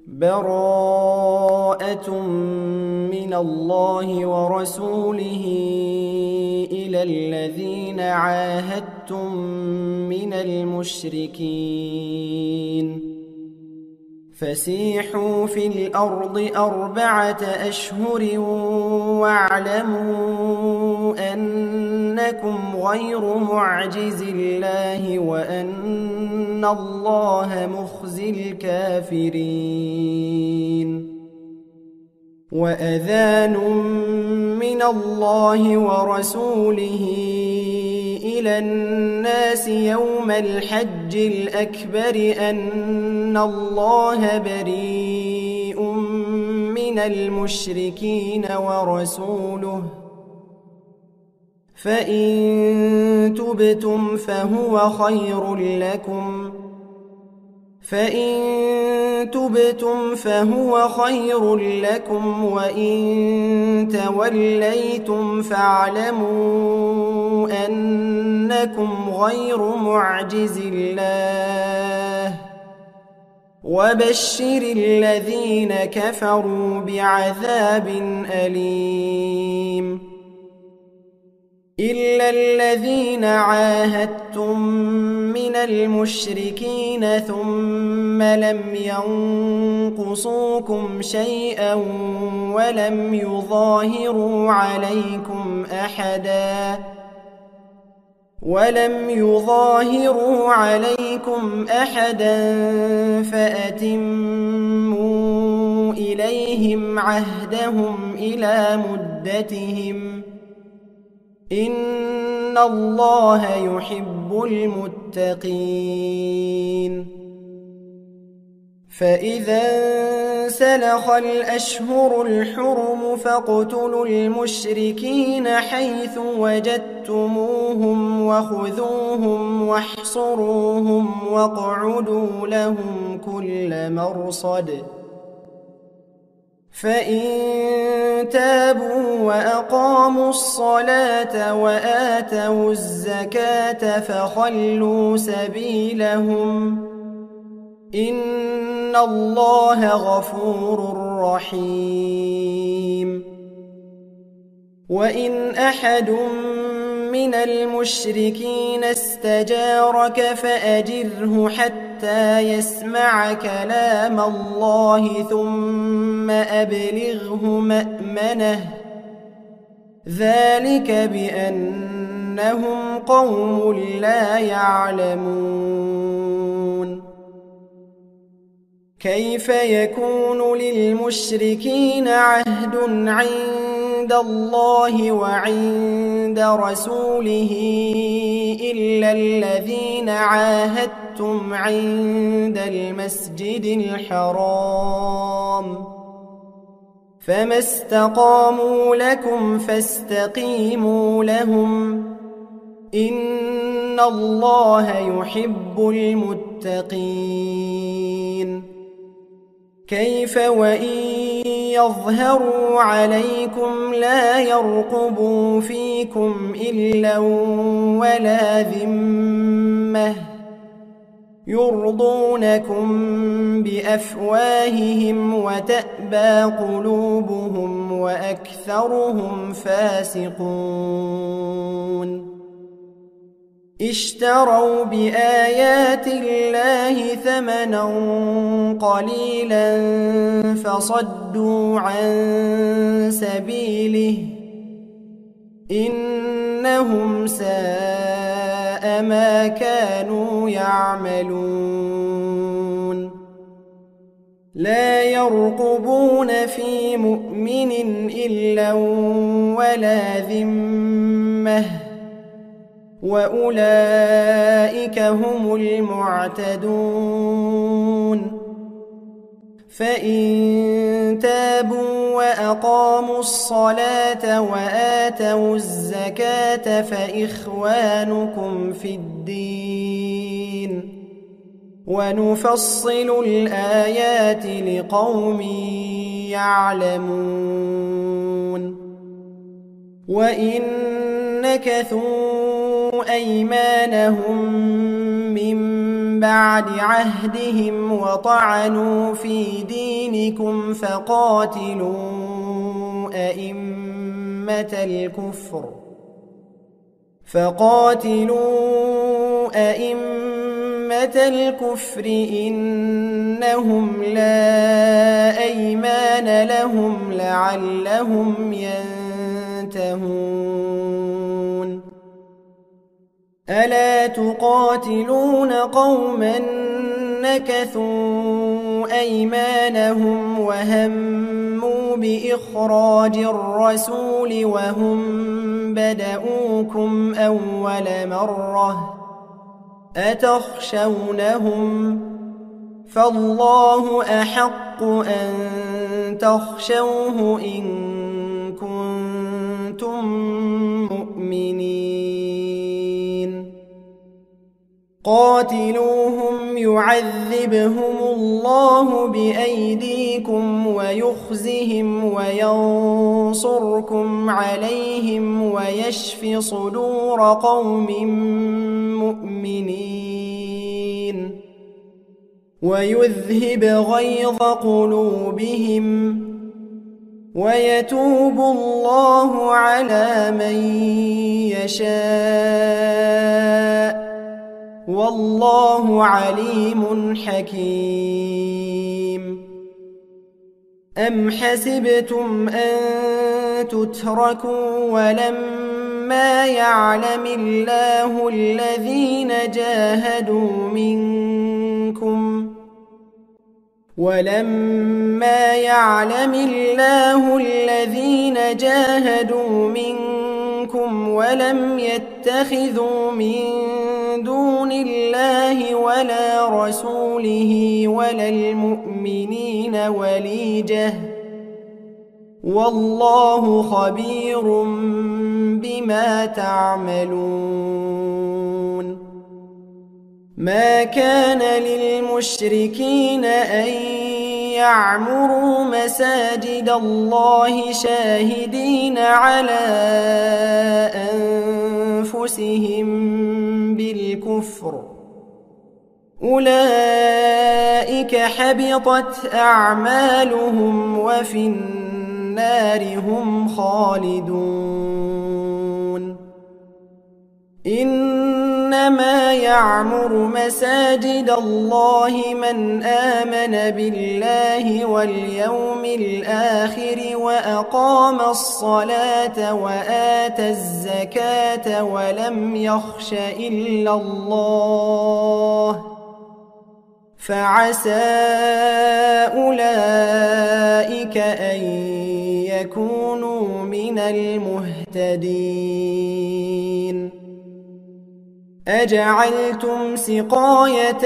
براءة من الله ورسوله إلى الذين عاهدتم من المشركين فسيحوا في الأرض 4 أشهر واعلموا أنكم غير معجز الله وأن الله مخزي الكافرين وأذان من الله ورسوله إلى الناس يوم الحج الأكبر أن الله بريء من المشركين ورسوله فإن تبتم فهو خير لكم وإن توليتم فاعلموا أنكم غير معجز الله وبشر الذين كفروا بعذاب أليم إلا الذين عاهدتم من المشركين ثم لم ينقصوكم شيئا ولم يظاهروا عليكم أحدا فأتموا إليهم عهدهم إلى مدتهم إن الله يحب المتقين فإذا انسلخ الأشهر الحرم فاقتلوا المشركين حيث وجدتموهم وخذوهم واحصروهم واقعدوا لهم كل مرصد فإن تابوا وأقاموا الصلاة وآتوا الزكاة فخلوا سبيلهم إن الله غفور رحيم وإن أحد من المشركين استجارك فأجره حتى يسمع كلام الله ثم أبلغه مأمنه ذلك بأنهم قوم لا يعلمون كيف يكون للمشركين عهد عند الله وعند رسوله إلا الذين عاهدتم عند المسجد الحرام فما استقاموا لكم فاستقيموا لهم إن الله يحب المتقين كيف وإن يظهروا عليكم لا يرقبوا فيكم إلا ولا ذمة يرضونكم بأفواههم وتأبى قلوبهم وأكثرهم فاسقون اشتروا بآيات الله ثمنا قليلا فصدوا عن سبيله إنهم ساء ما كانوا يعملون لا يرقبون في مؤمن إلا ولا ذمة وأولئك هم المعتدون فإن تابوا وأقاموا الصلاة وآتوا الزكاة فإخوانكم في الدين ونفصل الآيات لقوم يعلمون وإن نكثوا أيمانهم من بعد عهدهم وطعنوا في دينكم فقاتلوا أئمة الكفر إنهم لا أيمان لهم لعلهم ينتهون ألا تقاتلون قوما نكثوا أيمانهم وهموا بإخراج الرسول وهم بدؤوكم أول مرة أتخشونهم فالله أحق أن تخشوه إن كنتم مؤمنين قاتلوهم يعذبهم الله بأيديكم ويخزهم وينصركم عليهم ويشف صدور قوم مؤمنين ويذهب غيظ قلوبهم ويتوب الله على من يشاء والله عليم حكيم أم حسبتم أن تتركوا ولما يعلم الله الذين جاهدوا منكم ولم يتخذوا من دون الله ولا رسوله ولا المؤمنين وليجة والله خبير بما تعملون ما كان للمشركين أن يعمروا مساجد الله شاهدين على أنفسهم بالكفر أولئك حبطت أعمالهم وفي النار هم خالدون إنما يعمر مساجد الله من آمن بالله واليوم الآخر وأقام الصلاة وآتى الزكاة ولم يخش إلا الله فعسى أولئك أن يكونوا من المهتدين أجعلتم سقاية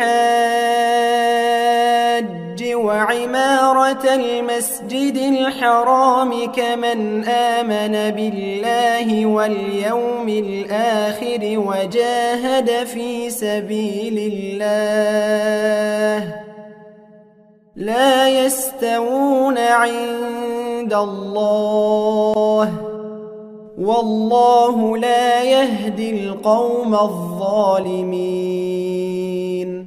الحاج وعمارة المسجد الحرام كمن آمن بالله واليوم الآخر وجاهد في سبيل الله لا يستوون عند الله والله لا يهدي القوم الظالمين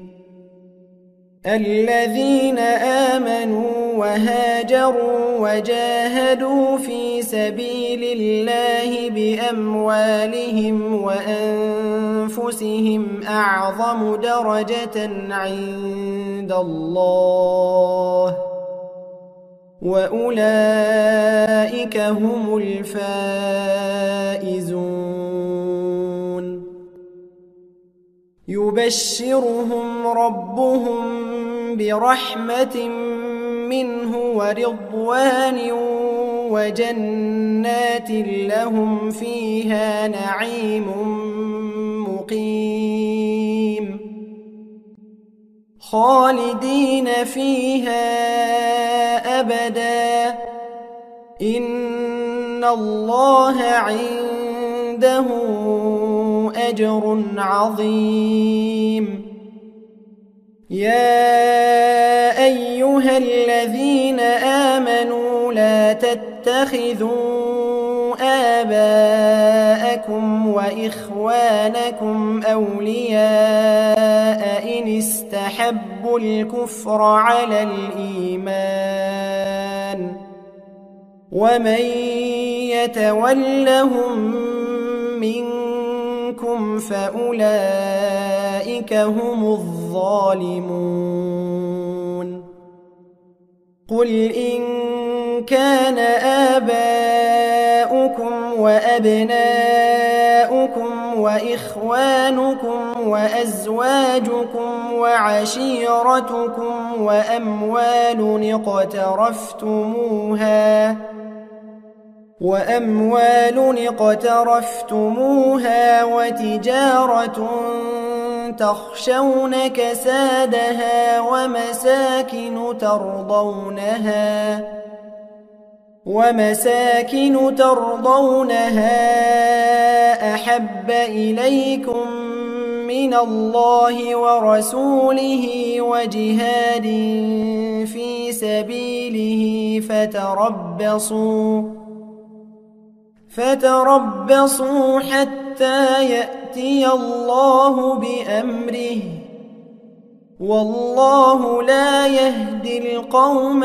الذين آمنوا وهاجروا وجاهدوا في سبيل الله بأموالهم وأنفسهم أعظم درجة عند الله وأولئك هم الفائزون يبشرهم ربهم برحمة منه ورضوان وجنات لهم فيها نعيم مقيم خالدين فيها أبدا إن الله عنده أجر عظيم يا أيها الذين آمنوا لا تتخذوا آباءكم وإخوانكم أولياء إن الكفر على الإيمان ومن يتولهم منكم فأولئك هم الظالمون قل إن كان آباؤكم وأبناؤكم وإخوانكم وأزواجكم وعشيرتكم وأموال اقترفتموها وتجارة تخشون كسادها ومساكن ترضونها أحب إليكم من الله ورسوله وجهاد في سبيله فتربصوا حتى يأتي الله بأمره والله لا يهدي القوم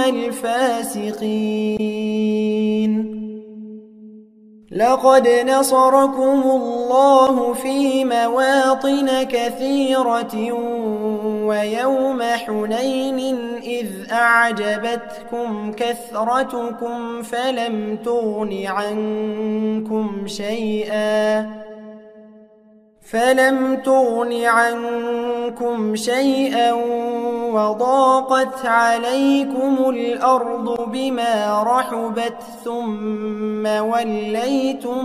الفاسقين لقد نصركم الله في مواطن كثيرة ويوم حنين إذ أعجبتكم كثرتكم فلم تغن عنكم شيئا وضاقت عليكم الأرض بما رحبت ثم وليتم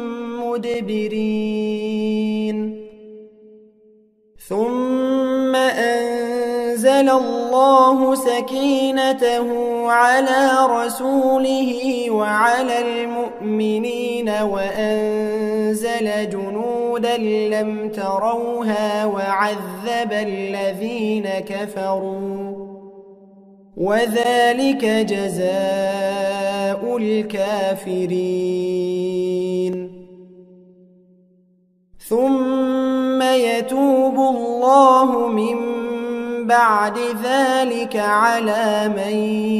مدبرين ثم أنزل الله سكينته على رسوله وعلى المؤمنين وأنزل جنودا لم تروها وعذب الذين كفروا وذلك جزاء الكافرين ثم يتوب الله من بعد ذلك على من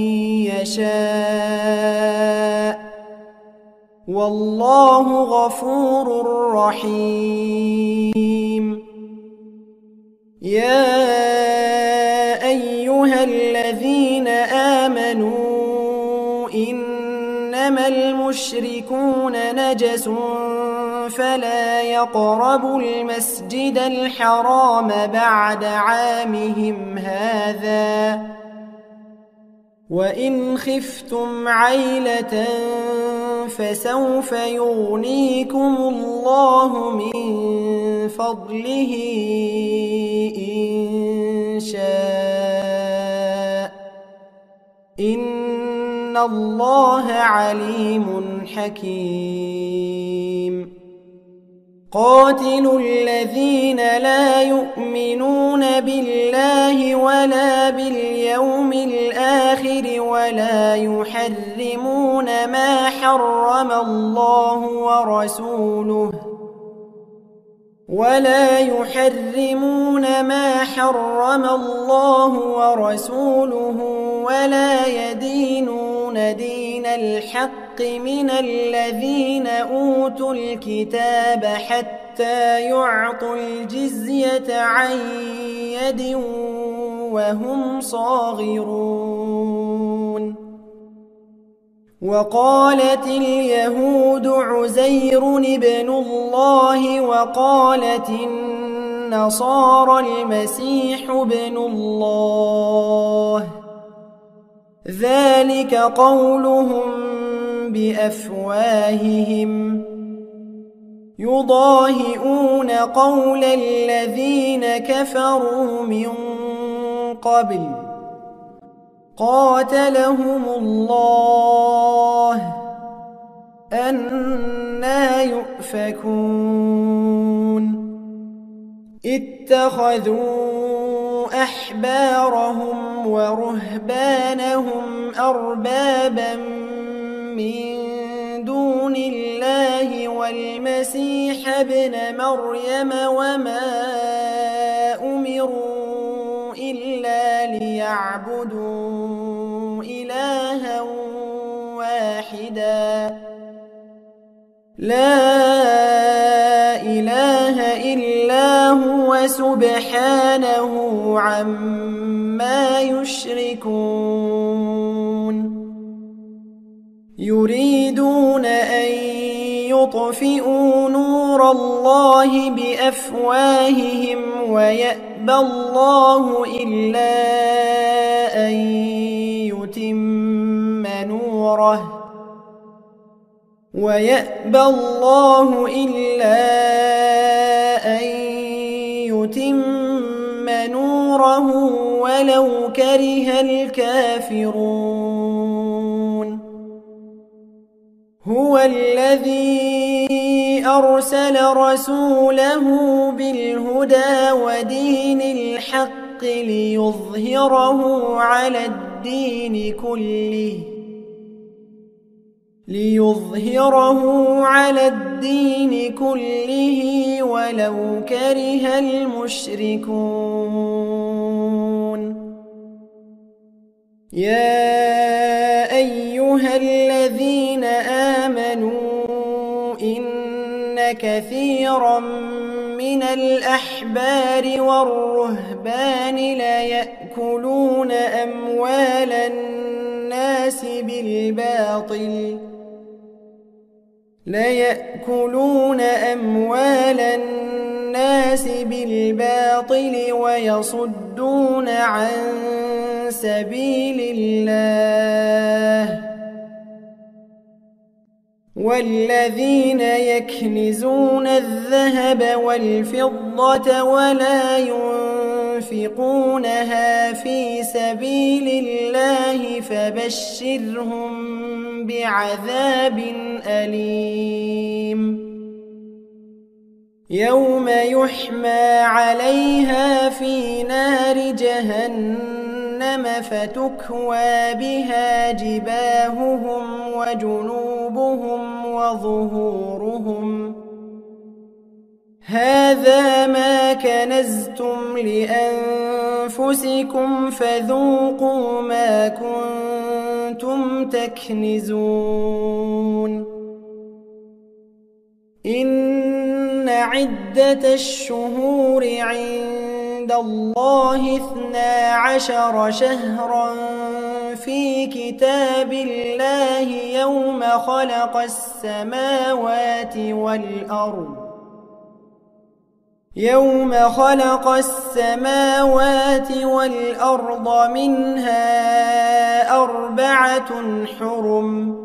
يشاء والله غفور رحيم يا أيها الذين آمنوا إنما المشركون نجس فلا يقربوا المسجد الحرام بعد عامهم هذا وإن خفتم عيلة فسوف يغنيكم الله من فضله إن شاء إن الله عليم حكيم قاتلوا الذين لا يؤمنون بالله ولا باليوم الآخر ولا يحرمون ما حرم الله ورسوله ولا يدينون دين الحق من الذين أوتوا الكتاب حتى يعطوا الجزية عن يد وهم صاغرون وقالت اليهود عزير ابن الله وقالت النصارى المسيح ابن الله ذلك قولهم بأفواههم يضاهئون قول الذين كفروا من قبل قاتلهم الله أنى يؤفكون اتخذوا أحبارهم ورهبانهم أربابا من دون الله والمسيح ابن مريم وما أمروا إلا فليعبدوا إلها واحدا لا إله إلا هو سبحانه عما يشركون يريدون أن يطفئوا نور الله بأفواههم ويأبى الله إلا أن يتم نوره ولو كره الكافرون هو الذي أرسل رسوله بالهدى ودين الحق ليظهره على الدين كله ولو كره المشركون يا أيها الذين آمنوا إن كثيرا من الأحبار والرهبان ليأكلون أموال الناس بالباطل ويصدون عن سبيل الله والذين يكنزون الذهب والفضة ولا ينفقونها في سبيل الله فبشرهم بعذاب أليم يوم يحمى عليها في نار جهنم فتكوى بها جباههم وجنوبهم وظهورهم هذا ما كنزتم لأنفسكم فذوقوا ما كنتم تكنزون إن عدة الشهور عند الله 12 شهرا في كتاب الله يوم خلق السماوات والأرض منها 4 حرم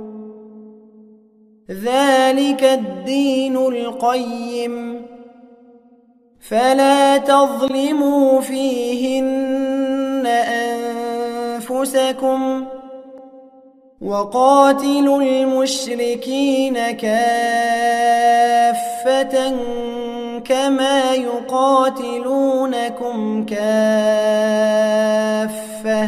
ذلك الدين القيم فلا تظلموا فيهن أنفسكم وقاتلوا المشركين كافة كما يقاتلونكم كافة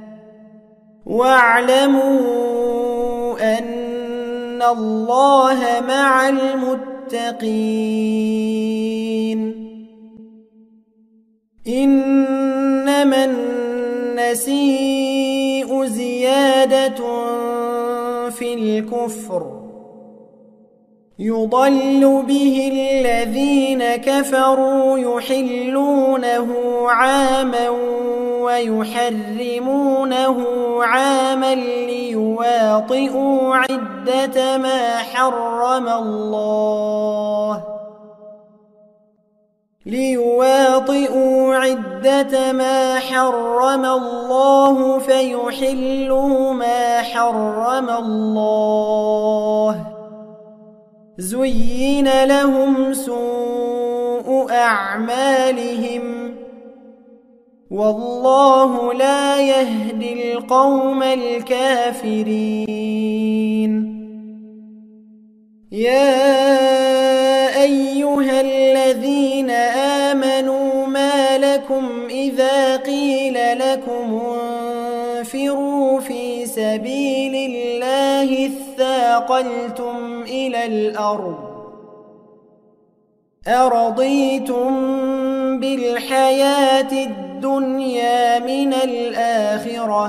واعلموا أن الله مع المتقين إنما النسيء زيادة في الكفر يضل به الذين كفروا يحلونه عاما ويحرمونه عاما ليواطئوا عدة ما حرم الله فيحلوا ما حرم الله زين لهم سوء أعمالهم والله لا يهدي القوم الكافرين يا أيها الذين آمنوا ما لكم إذا قيل لكم انفروا في سبيل الله اثاقلتم إلى الأرض أرضيتم بالحياة الدنيا من الآخرة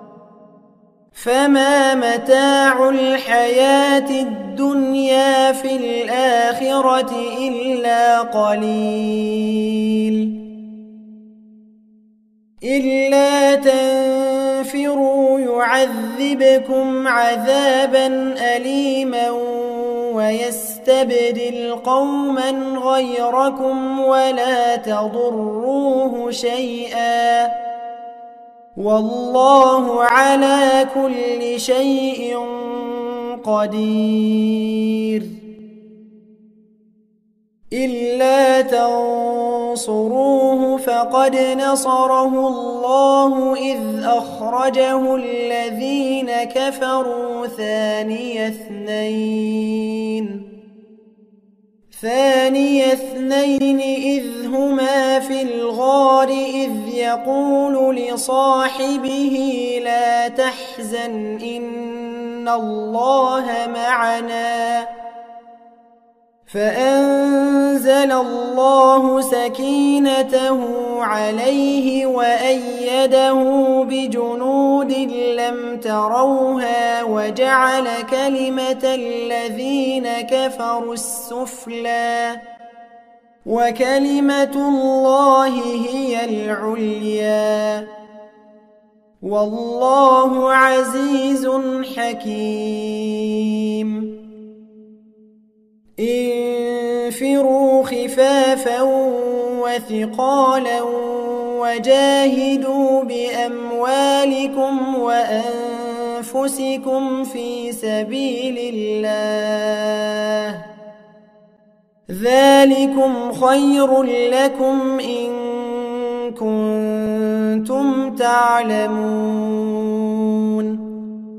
فما متاع الحياة الدنيا في الآخرة إلا قليل إلا تنفروا يعذبكم عذابا أليما ويستبدل قوما غيركم ولا تضروه شيئا والله على كل شيء قدير إلا تنصروه فقد نصره الله إذ أخرجه الذين كفروا ثاني اثنين إذ هما في الغار إذ يقول لصاحبه لا تحزن إن الله معنا فأنزل الله سكينته عليه وأيده بجنود لم تروها وجعل كلمة الذين كفروا السفلى وكلمة الله هي العليا والله عزيز حكيم انفروا خفافا وثقالا وجاهدوا بأموالكم وأنفسكم في سبيل الله ذلكم خير لكم إن كنتم تعلمون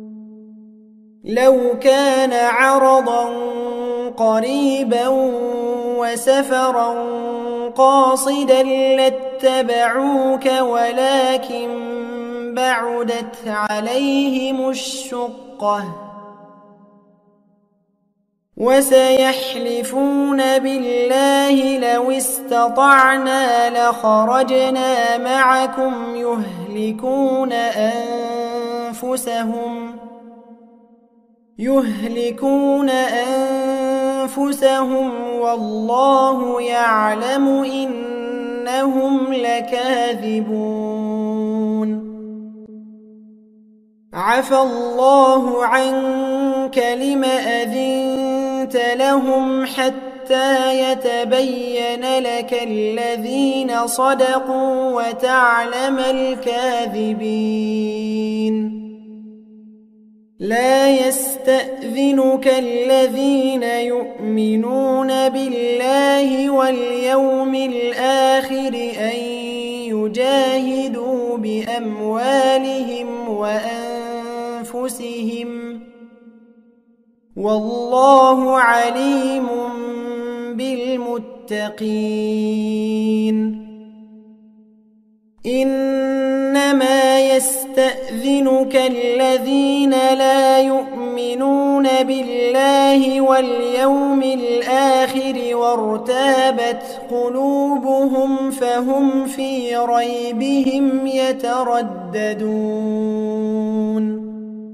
لو كان عرضا قريبا وسفرا قاصدا لاتبعوك ولكن بعدت عليهم الشقة وسيحلفون بالله لو استطعنا لخرجنا معكم يهلكون أنفسهم والله يعلم إنهم لكاذبون عفى الله عنك لم أذنت لهم حتى يتبين لك الذين صدقوا وتعلم الكاذبين لا يستأذنك الذين يؤمنون بالله واليوم الآخر أن يجاهدوا بأموالهم وأنفسهم والله عليم بالمتقين إنما يستأذنك الذين لا يؤمنون بالله واليوم الآخر وارتابت قلوبهم فهم في ريبهم يترددون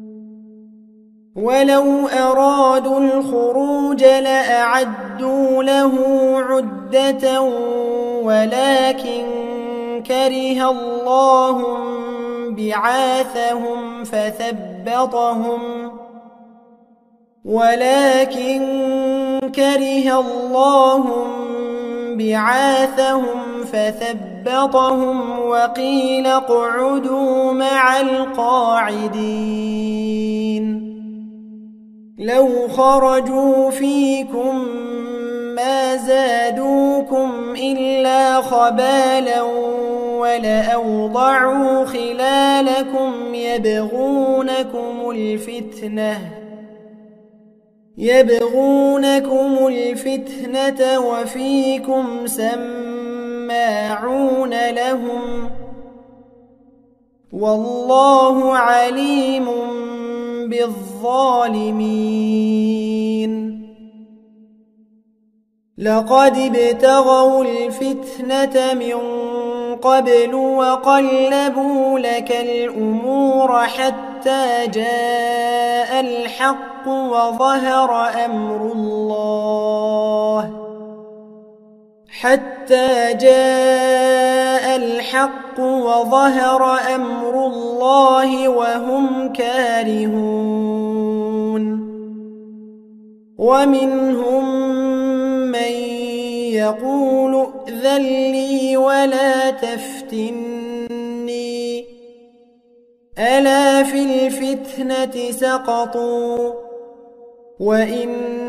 ولو أرادوا الخروج لأعدوا له عدة ولكن كره الله بعاثهم فثبطهم وقيل اقعدوا مع القاعدين لو خرجوا فيكم ما زادوكم إلا خبالا ولأوضعوا خلالكم يبغونكم الفتنة وفيكم سماعون لهم والله عليم بالظالمين لقد ابتغوا الفتنة من قبل وقلبوا لك الأمور حتى جاء الحق وظهر أمر الله وهم كارهون ومنهم من يقول ائذن لي ولا تفتني ألا في الفتنة سقطوا وإن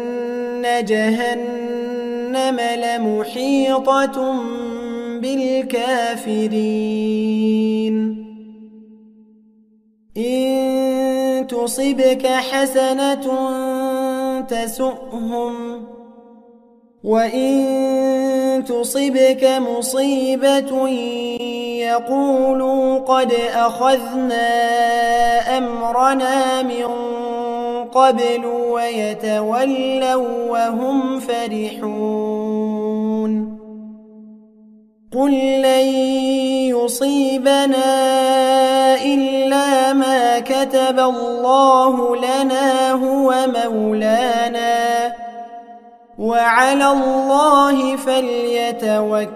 جهنم لمحيطة بالكافرين إن تصبك حسنة تسؤهم وإن تصبك مصيبة يقولوا قد أخذنا أمرنا من قبل ويتولوا وهم فرحون قل لن يصيبنا إلا ما كتب الله لنا هو مولانا وعلى الله فليتوكل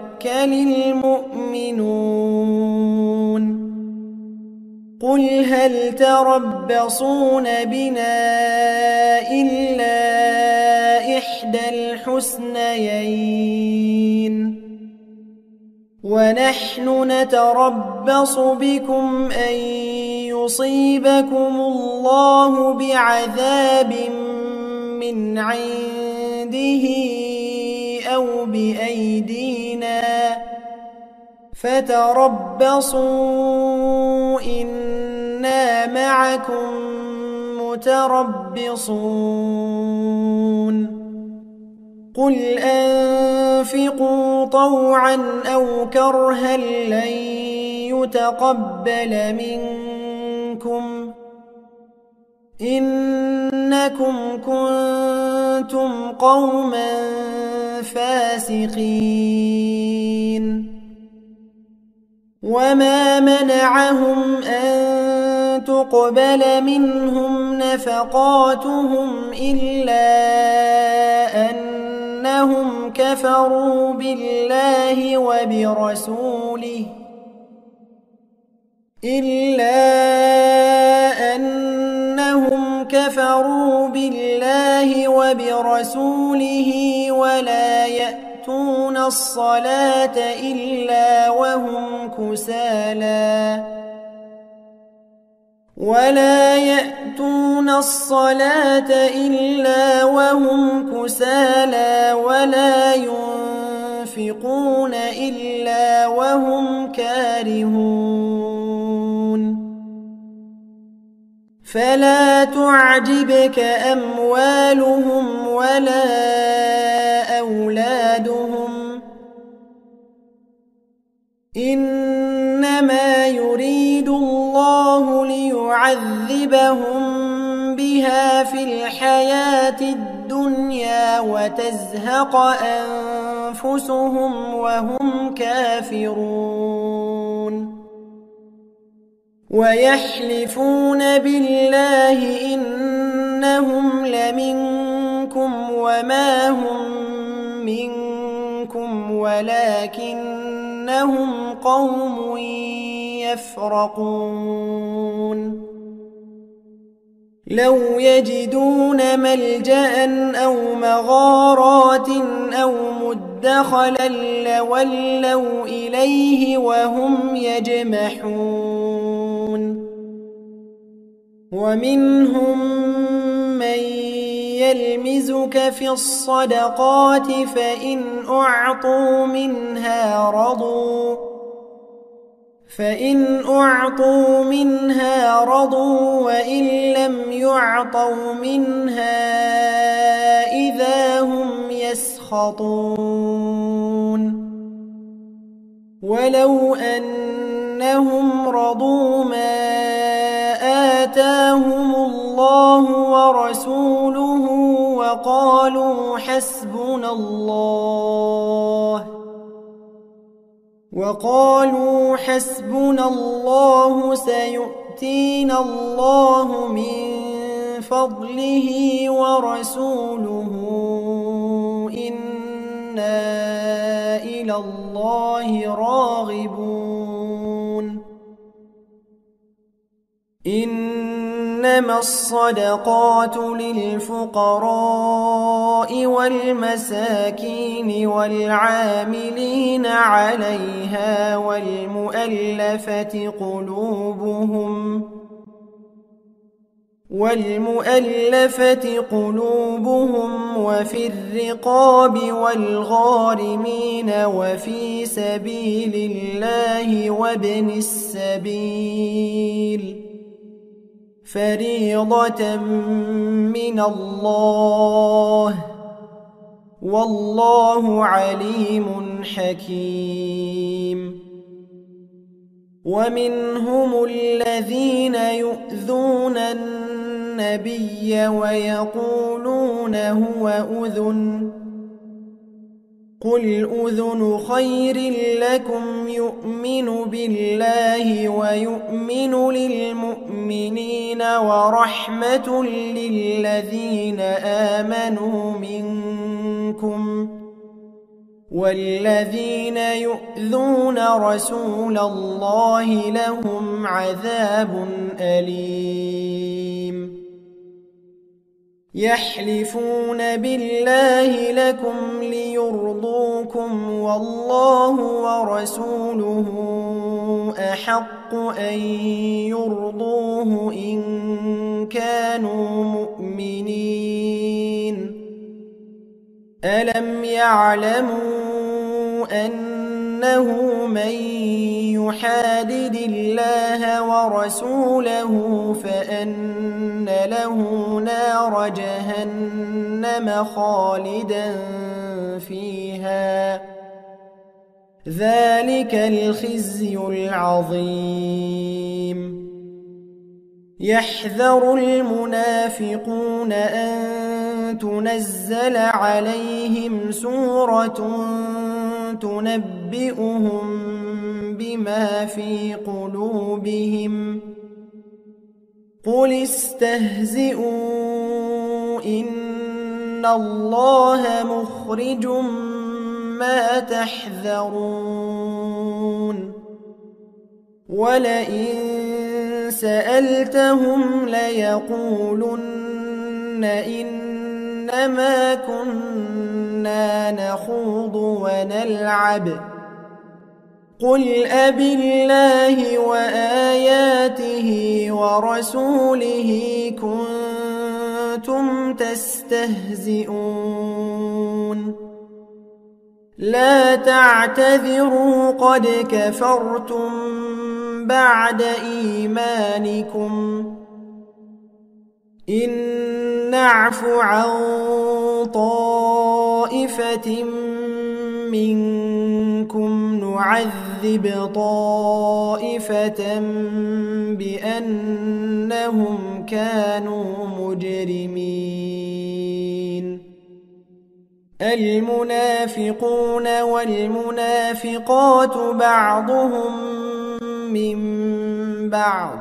المؤمنون قل هل تربصون بنا إلا إحدى الحسنيين ونحن نتربص بكم أن يصيبكم الله بعذاب من عنده أو بأيدينا فتربصوا إنا معكم متربصون قل أنفقوا طوعا أو كرها لن يتقبل منكم إنكم كنتم قوما فاسقين وما منعهم أن تقبل منهم نفقاتهم إلا أنهم كفروا بالله وبرسوله ولا يأتون الصلاة إلا وهم كسالى ولا ينفقون إلا وهم كارهون فلا تعجبك أموالهم ولا أولادهم إنما يريد الله ليعذبهم بها في الحياة الدنيا وتزهق أنفسهم وهم كافرون ويحلفون بالله إنهم لمنكم وما هم منكم ولكنهم قوم يفرقون لو يجدون ملجأ أو مغارات أو مدخلا لولوا إليه وهم يجمحون ومنهم من يلمزك في الصدقات فإن أعطوا منها رضوا وإن لم يعطوا منها إذا هم يسخطون ولو أنهم رضوا ما آتاهم الله ورسوله وقالوا حسبنا الله سيؤتينا الله من فضله ورسوله إنا إلى الله راغبون إنما الصدقات للفقراء والمساكين والعاملين عليها والمؤلفة قلوبهم وفي الرقاب والغارمين وفي سبيل الله وابن السبيل فريضة من الله والله عليم حكيم ومنهم الذين يؤذون النبي ويقولون هو أذن قل أذن خير لكم يؤمن بالله ويؤمن للمؤمنين ورحمة للذين آمنوا منكم والذين يؤذون رسول الله لهم عذاب أليم يحلفون بالله لكم ليرضوكم والله ورسوله أحق أن يرضوه إن كانوا مؤمنين ألم يعلموا أنه من يحادد الله ورسوله فأن له نار جهنم خالدا فيها ذلك الخزي العظيم يحذر المنافقون أن تنزل عليهم سورة تنبئهم بما في قلوبهم قل استهزئوا إن الله مخرج ما تحذرون ولئن سألتهم ليقولن إنما كنا نخوض ونلعب قل أبالله وآياته ورسوله كنتم تستهزئون لا تعتذروا قد كفرتم بعد إيمانكم إن نعف عن طائفة منكم نعذب طائفة بأنهم كانوا مجرمين المنافقون والمنافقات بعضهم من بعض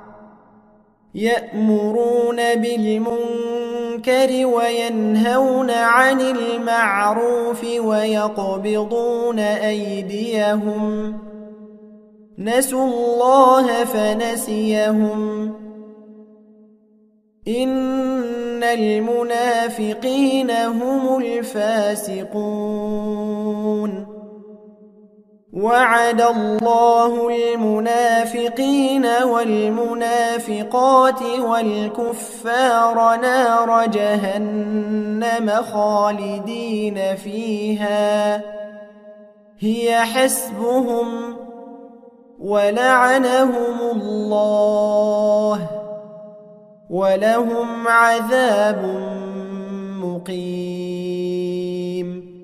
يأمرون بالمنكر وينهون عن المعروف ويقبضون أيديهم نسوا الله فنسيهم إن المنافقين هم الفاسقون وعد الله المنافقين والمنافقات والكفار نار جهنم خالدين فيها هي حسبهم ولعنهم الله ولهم عذاب مقيم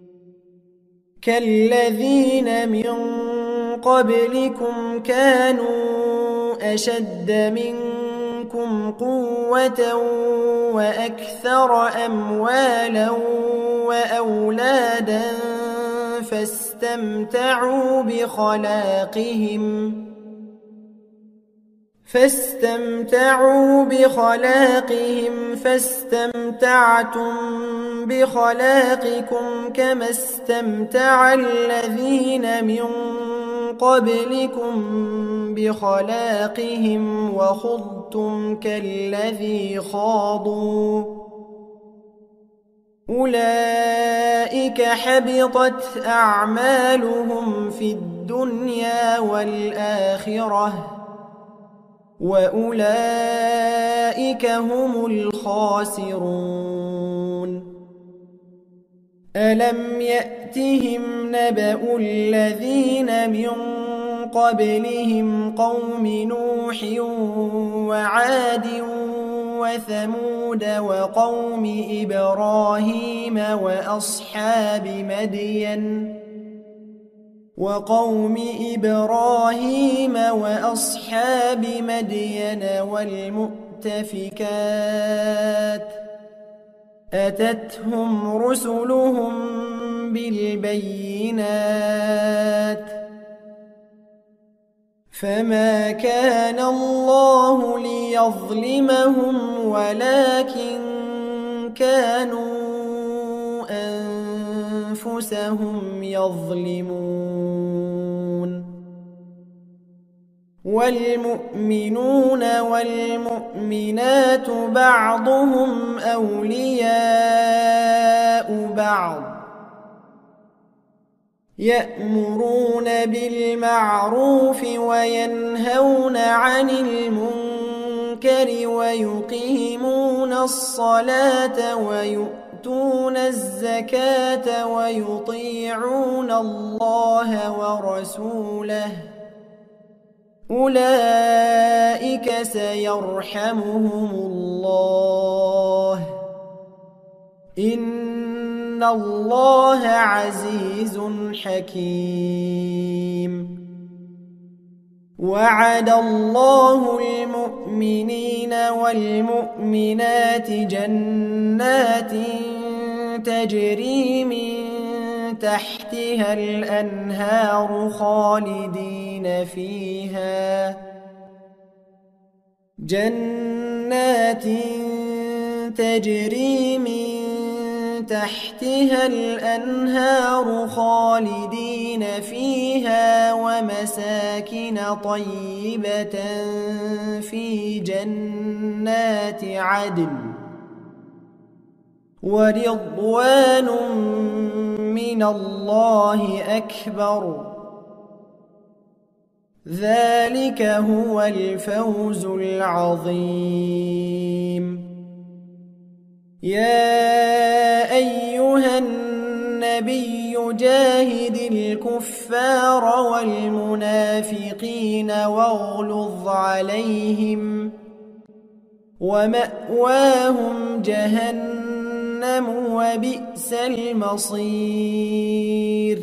كالذين من قبلكم كانوا أشد منكم قوة وأكثر أموالا وأولادا فاستمتعوا بخلاقهم فاستمتعتم بخلاقكم كما استمتع الذين من قبلكم بخلاقهم وخضتم كالذي خاضوا أولئك حبطت أعمالهم في الدنيا والآخرة وأولئك هم الخاسرون ألم يأتهم نبأ الذين من قبلهم قوم نوح وعاد وثمود وقوم إبراهيم وأصحاب مدين والمؤتفكات أتتهم رسلهم بالبينات فما كان الله ليظلمهم ولكن كانوا أنفسهم يظلمون والمؤمنون والمؤمنات بعضهم أولياء بعض يأمرون بالمعروف وينهون عن المنكر ويقيمون الصلاة ويؤتون الزكاة ويطيعون الله ورسوله أولئك سيرحمهم الله إن الله عزيز حكيم وعد الله المؤمنين والمؤمنات جنات تجري من تحتها الأنهار خالدين فيها جنات تجري من تحتها الأنهار خالدين فيها ومساكن طيبة في جنات عدن ورضوان من الله أكبر ذلك هو الفوز العظيم يا أيها النبي جاهد الكفار والمنافقين واغلظ عليهم ومأواهم جهنم وبئس المصير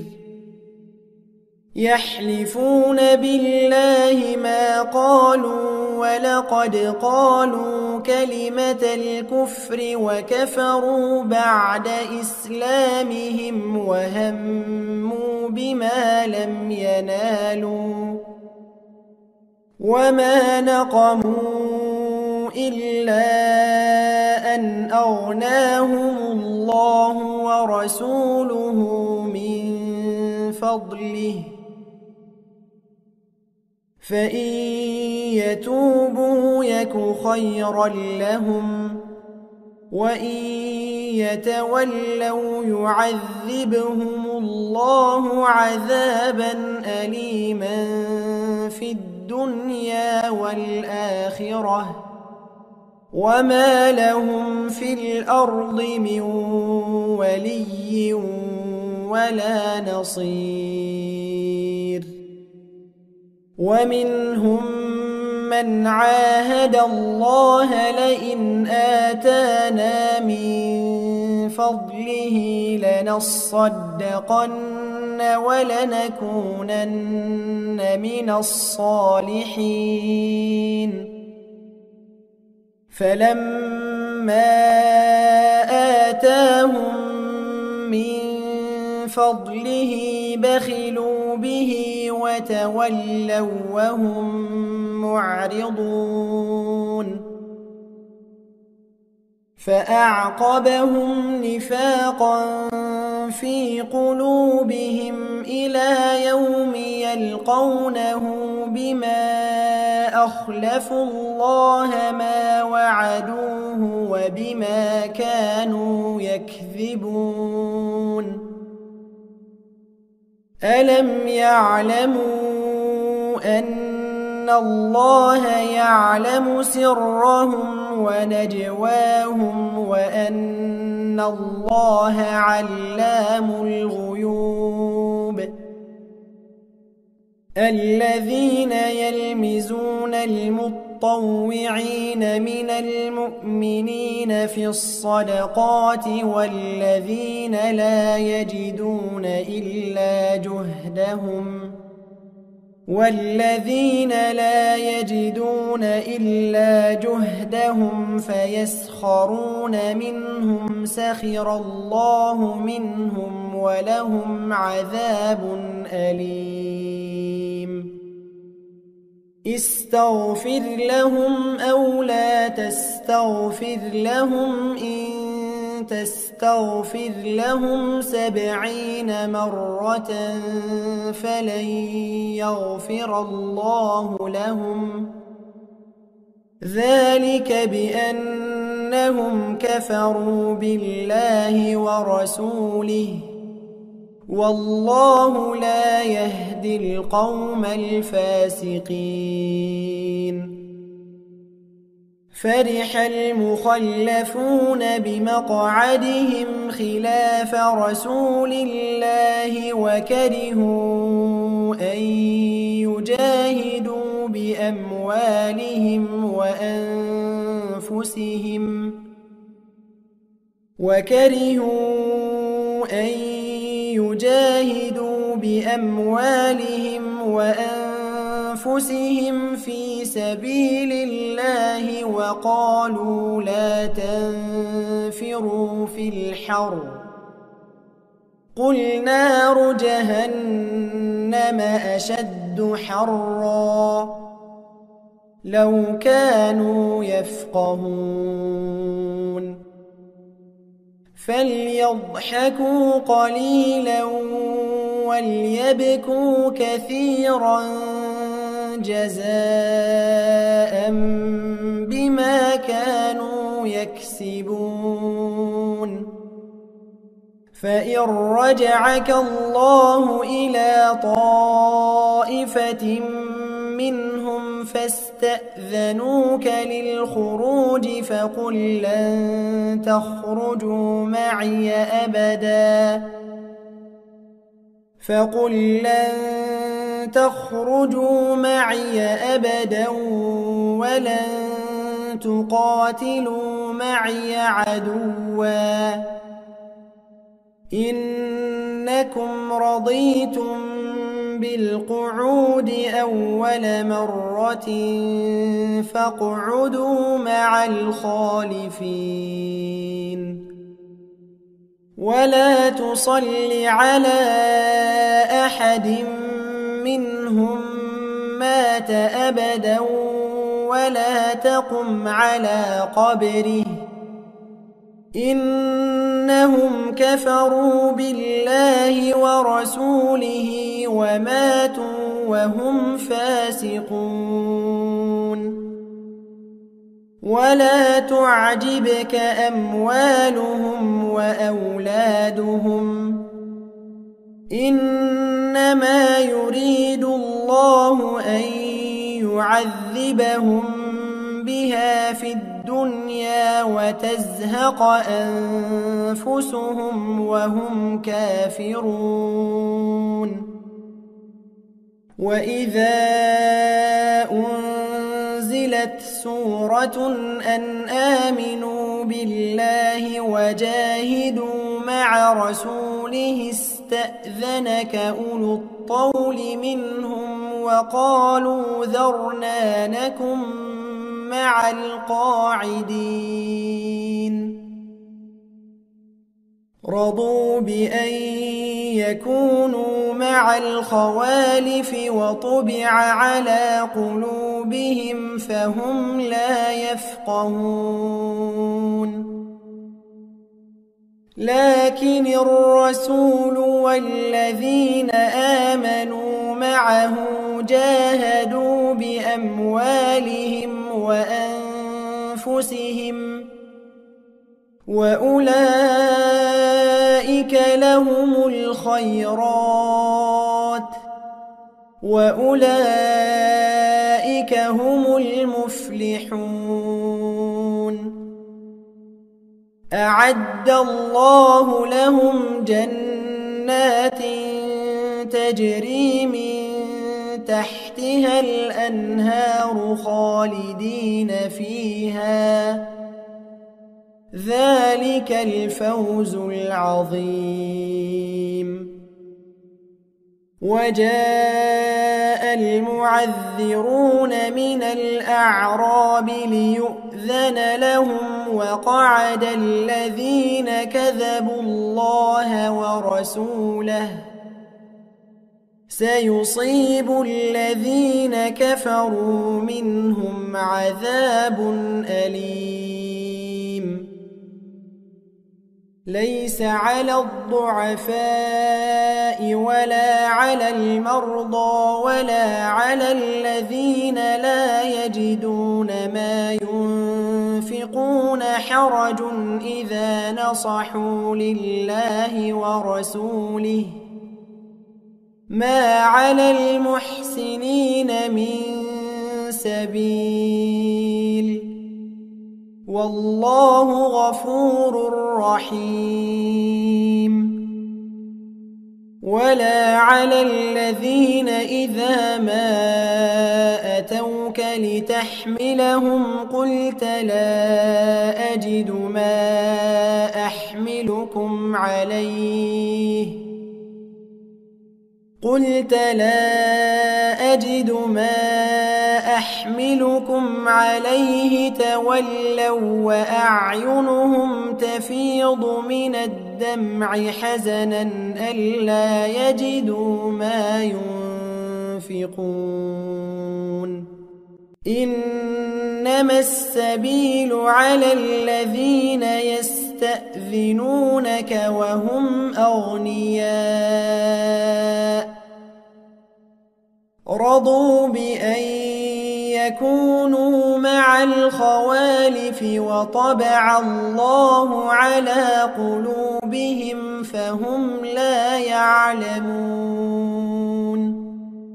يحلفون بالله ما قالوا ولقد قالوا كلمة الكفر وكفروا بعد إسلامهم وهموا بما لم ينالوا وما نقموا إلا أن أغناهم الله ورسوله من فضله فإن يتوبوا يك خيرا لهم وإن يتولوا يعذبهم الله عذابا أليما في الدنيا والآخرة وما لهم في الأرض من ولي ولا نصير ومنهم من عاهد الله لئن آتانا من فضله لنصدقن ولنكونن من الصالحين فلما آتاهم من فضله بخلوا به وتولوا وهم معرضون فأعقبهم نفاقا في قلوبهم إلى يوم يلقونه بما أخلفوا الله ما وعدوه وبما كانوا يكذبون ألم يعلموا أن الله يعلم سرهم ونجواهم وأن الله علام الغيوب الذين يلمزون المطوعين من المؤمنين في الصدقات والذين لا يجدون إلا جهدهم فيسخرون منهم سخر الله منهم ولهم عذاب أليم استغفر لهم أو لا تستغفر لهم إن تستغفر لهم 70 مرة فلن يغفر الله لهم ذلك بأنهم كفروا بالله ورسوله والله لا يهدي القوم الفاسقين فرح المخلفون بمقعدهم خلاف رسول الله وكرهوا أن يجاهدوا بأموالهم وأنفسهم في سبيل الله وقالوا لا تنفروا في الحر قل نار جهنم أشد حرا لو كانوا يفقهون فليضحكوا قليلا وليبكوا كثيرا جزاء بما كانوا يكسبون فإن رجعك الله إلى طائفة منهم فاستأذنوك للخروج فقل لن تخرجوا معي أبدا ولن تقاتلوا معي عدوا إنكم رضيتم بالقعود أول مرة فاقعدوا مع الخالفين ولا تصل على أحد منهم مات أبدا ولا تقم على قبره إنهم كفروا بالله ورسوله وماتوا وهم فاسقون ولا تعجبك أموالهم وأولادهم إنما يريد الله أن يعذبهم بها في الدنيا وتزهق أنفسهم وهم كافرون وإذا أنزلت سورة أن آمنوا بالله وجاهدوا مع رسوله استأذنك أولو الطول منهم وقالوا ذرنا نكن مع القاعدين رضوا بأن يكونوا مع الخوالف وطبع على قلوبهم فهم لا يفقهون لكن الرسول والذين آمنوا معه جاهدوا بأموالهم وأنفسهم وأولئك لهم الخيرات وأولئك هم المفلحون أعد الله لهم جنات تجري من تحتها الأنهار خالدين فيها ذلك الفوز العظيم وجاء المعذرون من الأعراب ليؤذن لهم وقعد الذين كذبوا الله ورسوله سيصيب الذين كفروا منهم عذاب أليم ليس على الضعفاء ولا على المرضى ولا على الذين لا يجدون ما ينفقون حرج إذا نصحوا لله ورسوله ما على المحسنين من سبيل والله غفور رحيم ولا على الذين إذا ما أتوك لتحملهم قلت لا أجد ما أحملكم عليه تولوا وأعينهم تفيض من الدمع حزنا ألا يجدوا ما ينفقون إنما السبيل على الذين يستأذنونك وهم أغنياء رضوا بأن يكونوا مع الخوالف وطبع الله على قلوبهم فهم لا يعلمون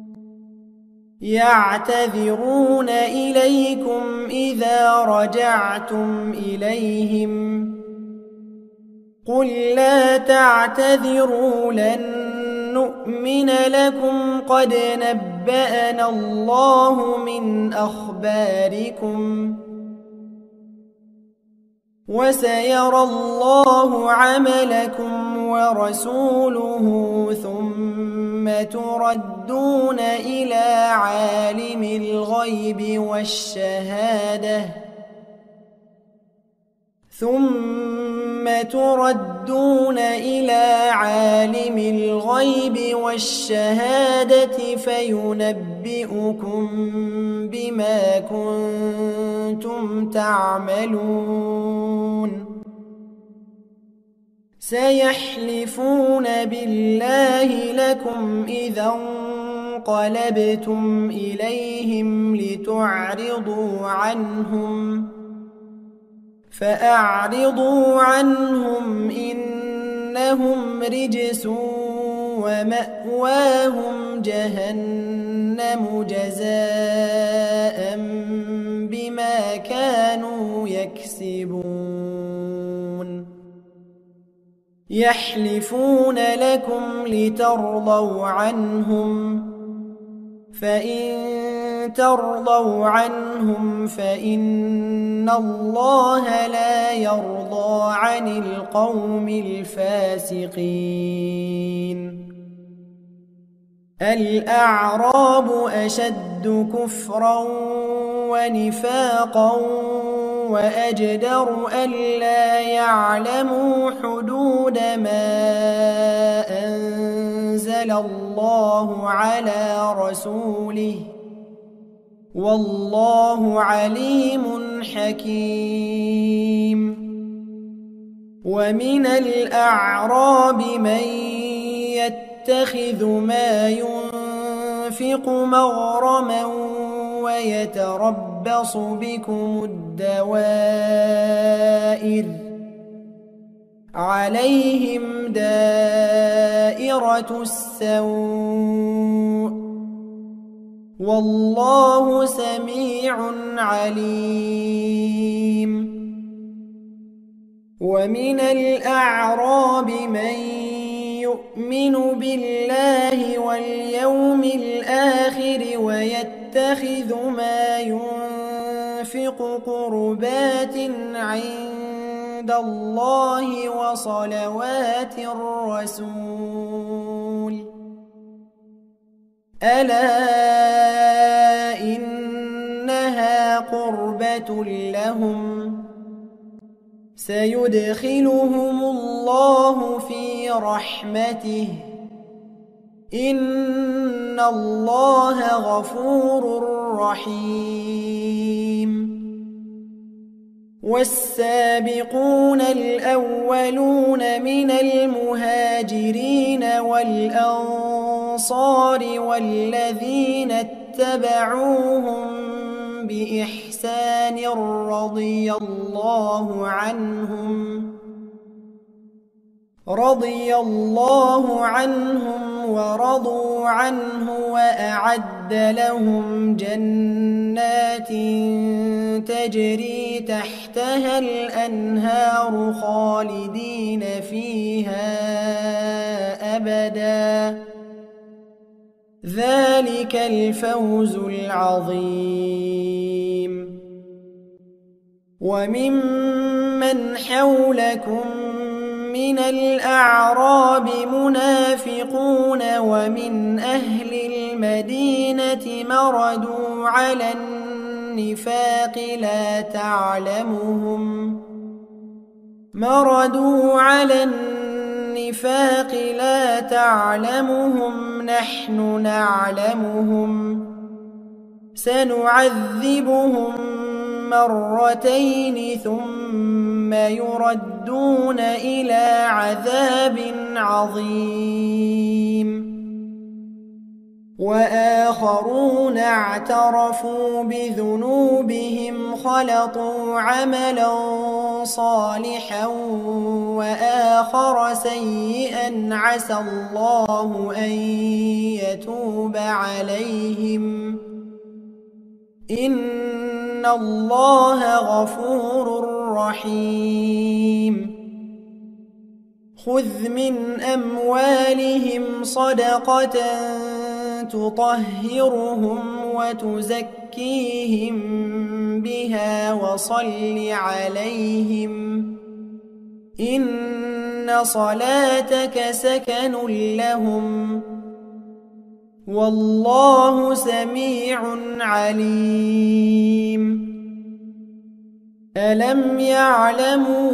يعتذرون إليكم إذا رجعتم إليهم قل لا تعتذروا لن نؤمن لكم قد نبأنا الله من أخباركم وسيرى الله عملكم ورسوله ثم تردون إلى عالم الغيب والشهادة فينبئكم بما كنتم تعملون سيحلفون بالله لكم إذا انقلبتم إليهم لتعرضوا عنهم فأعرضوا عنهم إنهم رجس ومأواهم جهنم جزاء بما كانوا يكسبون يحلفون لكم لترضوا عنهم فإن ترضوا عنهم فإن الله لا يرضى عن القوم الفاسقين الأعراب أشد كفرا ونفاقا وأجدر ألا يعلموا حدود ما أنزل الله على رسوله والله عليم حكيم. ومن الأعراب من يتخذ ما ينفق مغرما ويتربص بكم الدوائر عليهم دائرة السوء والله سميع عليم. ومن الأعراب من يؤمن بالله واليوم الآخر ويتخذ ما ينفق قربات عند الله وصلوات الرسول ألا إنها قربة لهم سيدخلهم الله في رحمته إن الله غفور رحيم. والسابقون الأولون من المهاجرين والأنصار والذين اتبعوهم بإحسان رضي الله عنهم ورضوا عنه وأعد لهم جنات تجري تحتها الأنهار خالدين فيها أبدا ذلك الفوز العظيم. وممن حولكم من الأعراب منافقون ومن أهل المدينة مردوا على النفاق لا تعلمهم نحن نعلمهم سنعذبهم مرتين ثم يردون إلى عذاب عظيم. وآخرون اعترفوا بذنوبهم خلطوا عملا صالحا وآخر سيئا عسى الله أن يتوب عليهم إن الله غفور رحيم. خذ من أموالهم صدقة تطهرهم وتزكيهم بها وصل عليهم إن صلاتك سكن لهم والله سميع عليم. ألم يعلموا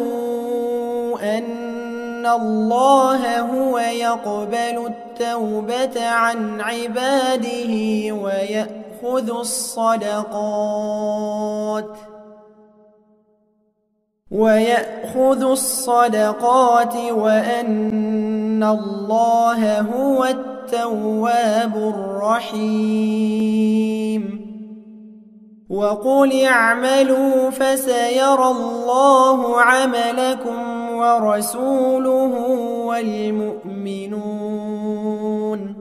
أن الله هو يقبل التوبة عن عباده ويأخذ الصدقات وأن الله هو التواب الرحيم. وقل اعملوا فسيرى الله عملكم ورسوله والمؤمنون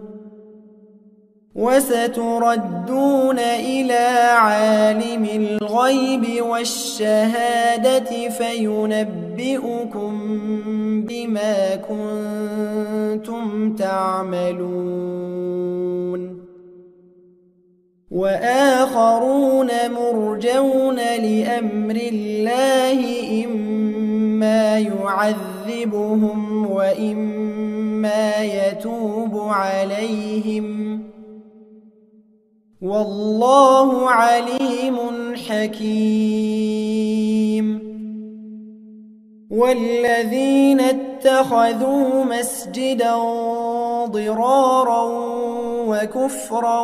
وستردون إلى عالم الغيب والشهادة فينبئكم بما كنتم تعملون. وآخرون مرجون لأمر الله إما يعذبهم وإما يتوب عليهم والله عليم حكيم. والذين اتخذوا مسجدا ضرارا وكفرا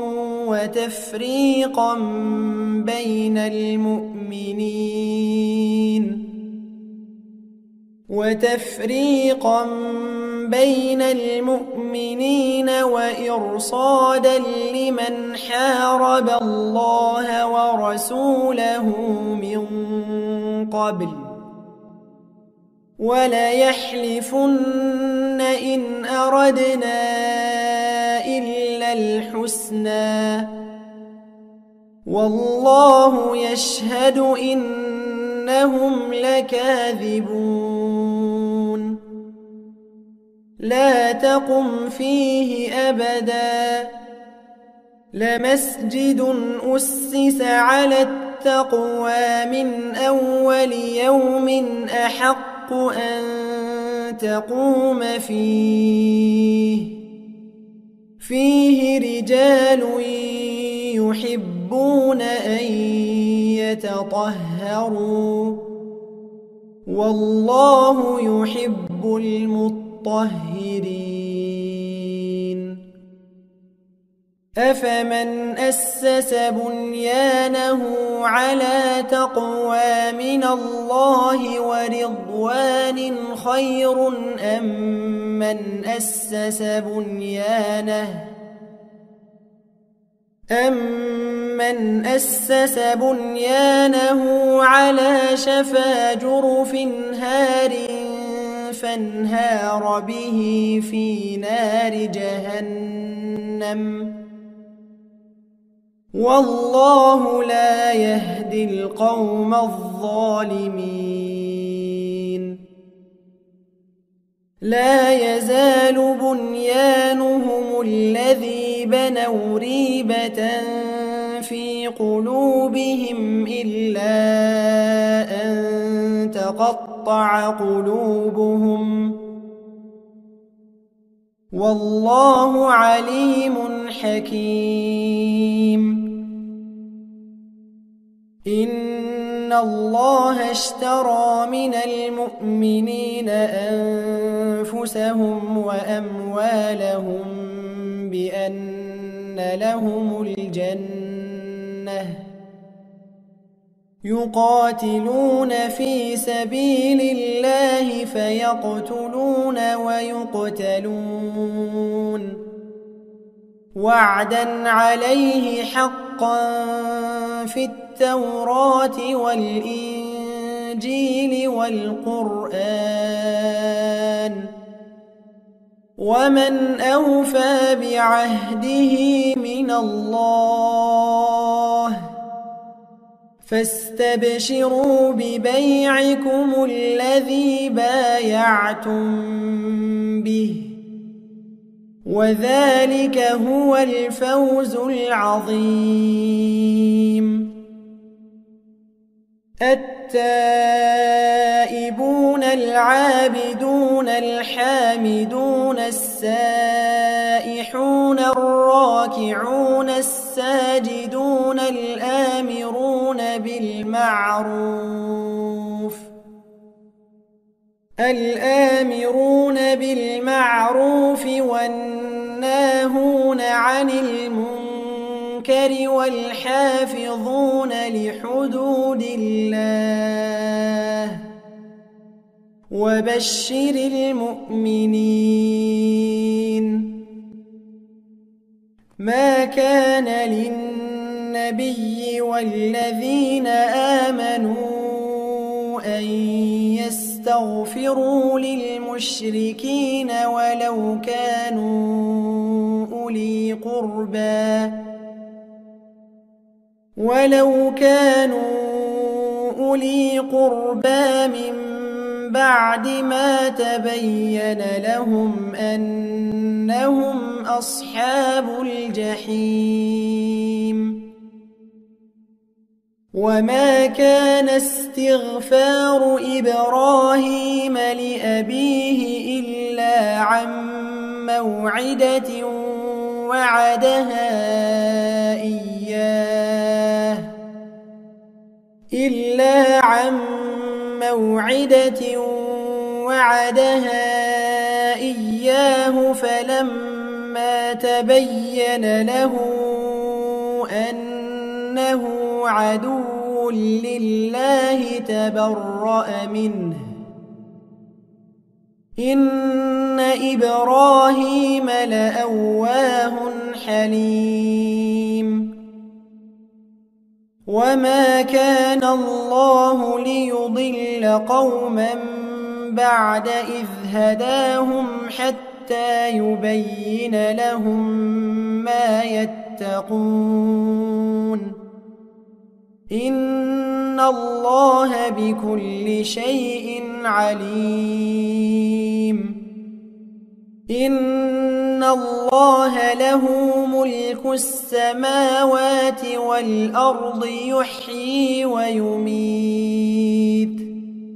وتفريقا بين المؤمنين وإرصادا لمن حارب الله ورسوله من قبل وليحلفن إن أردنا إلا الحسنى والله يشهد إنهم لكاذبون. لا تقم فيه أبدا لمسجد أسس على التقوى من أول يوم أحق أن تقوم فيه رجال يحبون أن يتطهروا والله يحب المطهرين. أفمن أسس بنيانه على تقوى من الله ورضوان خير أم من أسس بنيانه على شفا جرف هار فانهار به في نار جهنم والله لا يهدي القوم الظالمين. لا يزال بنيانهم الذي بنوا ريبة في قلوبهم إلا أن تقطع قلوبهم والله عليم حكيم. إن الله اشترى من المؤمنين أنفسهم وأموالهم بأن لهم الجنة يقاتلون في سبيل الله فيقتلون ويقتلون وعدا عليه حقا في التوراة والإنجيل والقرآن ومن أوفى بعهده من الله فاستبشروا ببيعكم الذي بايعتم به وذلك هو الفوز العظيم. التائبون العابدون الحامدون السائحون الراكعون الساجدون الآمرون بالمعروف والناهون عن المنكر والحافظون لحدود الله وبشر المؤمنين. ما كان للنبي والذين آمنوا أن يستغفروا للمشركين ولو كانوا أولي قربى من بعد ما تبين لهم أنهم أصحاب الجحيم. وما كان استغفار إبراهيم لأبيه إلا عن موعدة وعدها إياه إلا عن موعدة وعدها إياه فلما تبين له أنه عدو لله تبرأ منه إن إبراهيم لأواه حليم وما كان الله ليضل قوما بعد إذ هداهم حتى يبين لهم ما يتقون إن الله بكل شيء عليم إن الله له ملك السماوات والأرض يحيي ويميت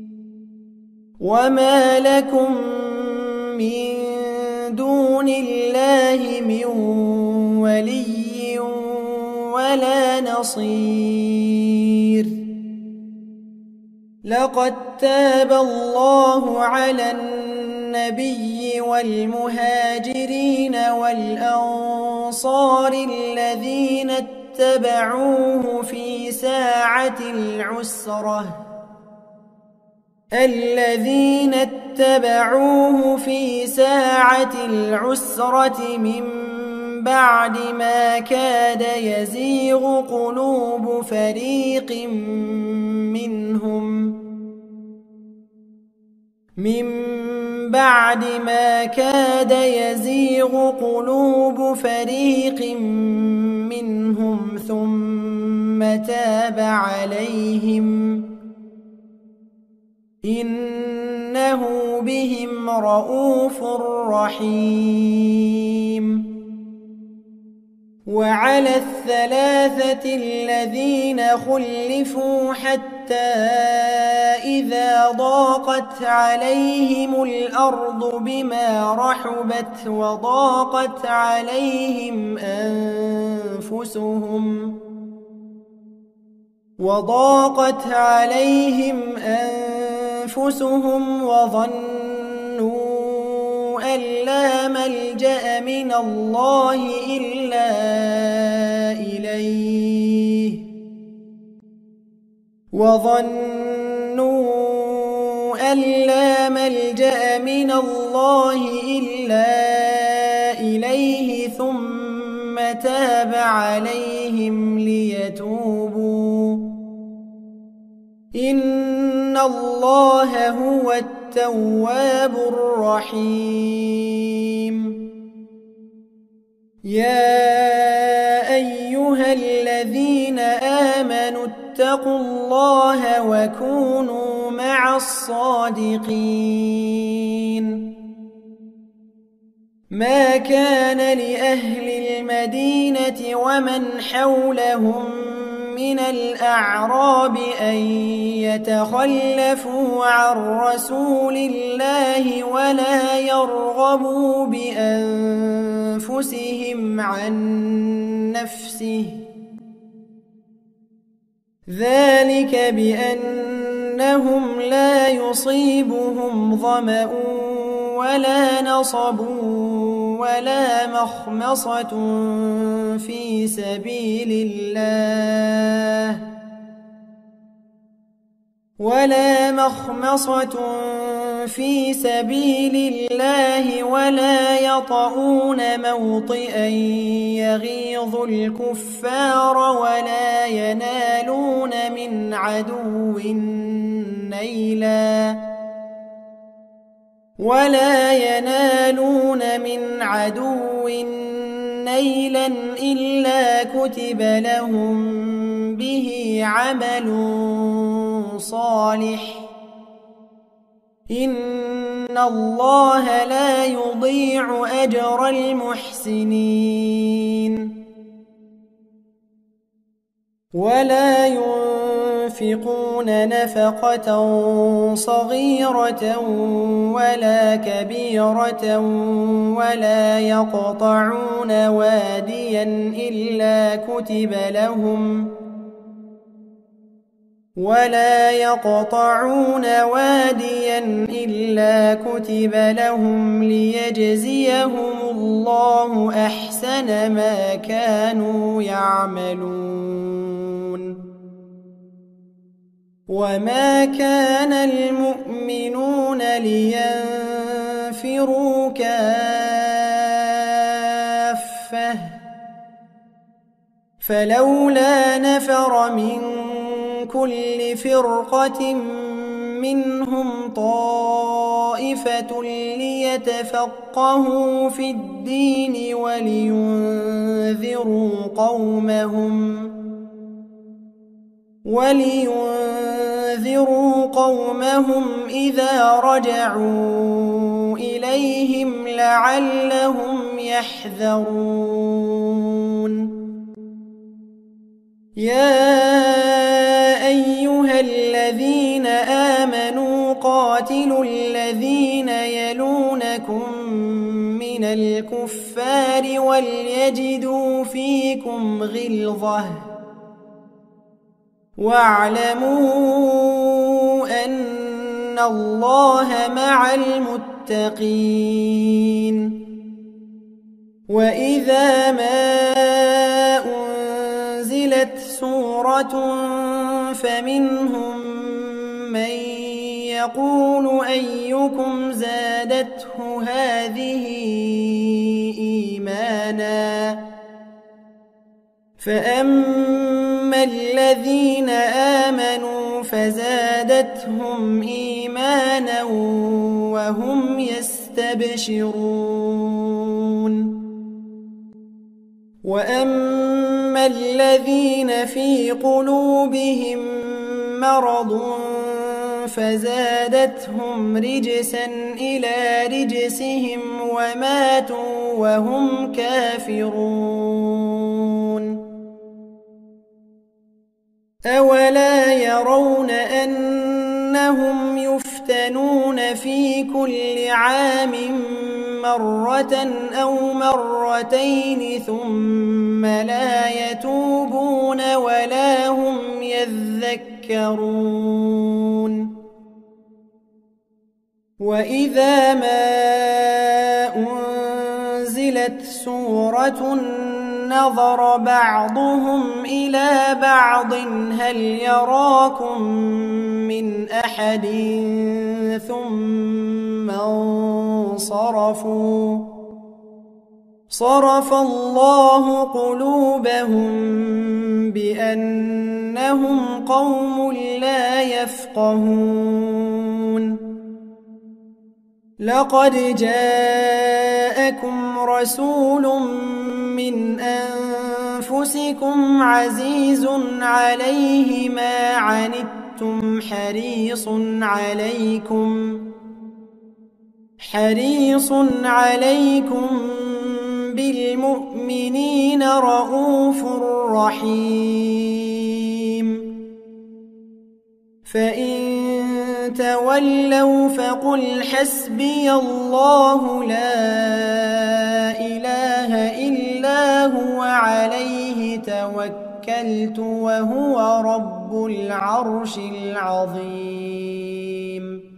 وما لكم من دون الله من ولي ولا نصير لقد تاب الله على النبي والمهاجرين والأنصار الذين اتبعوه في ساعة العسرة من بعد ما كاد يزيغ قلوب فريق منهم ثم تاب عليهم إنه بهم رءوف رحيم وعلى الثلاثة الذين خلفوا حتى إذا ضاقت عليهم الأرض بما رحبت وضاقت عليهم أنفسهم وظنوا أن لا ملجأ من الله إلا إليه ثم تاب عليهم ليتوبوا إن الله هو التواب الرحيم يا أيها الذين آمنوا اتقوا الله وكونوا مع الصادقين ما كان لأهل المدينة ومن حولهم من الأعراب أن يتخلفوا عن رسول الله ولا يرغبوا بأنفسهم عن نفسه ذلك بأنهم لا يصيبهم ظمأ ولا نصب ولا مخمصة في سبيل الله ولا يطؤون موطئا يغيظ الكفار ولا ينالون من عدو نيلا إلا كتب لهم به عمل صالح إن الله لا يضيع أجر المحسنين ولا ينفقون ينفقون نفقة صغيرة ولا كبيرة ولا يقطعون واديا إلا كتب لهم ليجزيهم الله أحسن ما كانوا يعملون. وما كان المؤمنون لينفروا كافة فلولا نفر من كل فرقة منهم طائفة ليتفقهوا في الدين ولينذروا قومهم إذا رجعوا إليهم لعلهم يحذرون. يا أيها الذين آمنوا قاتلوا الذين يلونكم من الكفار وليجدوا فيكم غلظة واعلموا أن الله مع المتقين. وإذا ما أنزلت سورة فمنهم من يقول أيكم زادته هذه إيمانا فأما الذين آمنوا فزادتهم إيمانا وهم يستبشرون. وأما الذين في قلوبهم مرض فزادتهم رجسا إلى رجسهم وماتوا وهم كافرون. أولا يرون أنهم يفتنون في كل عام مرة أو مرتين ثم لا يتوبون ولا هم يذكرون. وإذا ما أنزلت سورة نظر بعضهم إلى بعض هل يراكم من أحد ثم انصرفوا صرف الله قلوبهم بأنهم قوم لا يفقهون. لقد جاءكم رسول من أنفسكم عزيز عليه ما عنتم حريص عليكم بالمؤمنين رؤوف رحيم. فإن تولوا فقل حسبي الله لا إله إلا هو عليه توكلت وهو رب العرش العظيم.